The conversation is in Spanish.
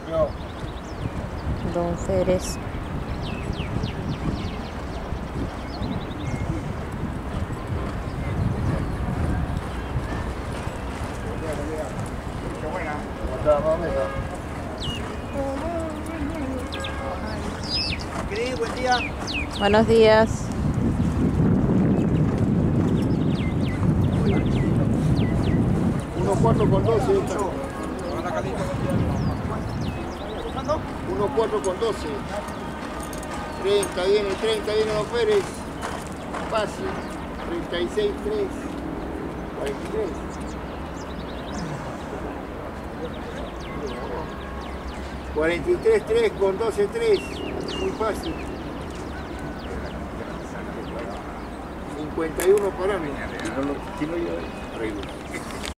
Yo. Don Férez. Qué buena. ¿Cómo está, mamita? Cris, buen día. Buenos días. Uno 4 con 12. 1 4 con 12. 30 viene Don Pérez. Fácil. 36, 3. 43. $43,3 con 12,3. Muy fácil. 51 para mí. Si no yo arreglo.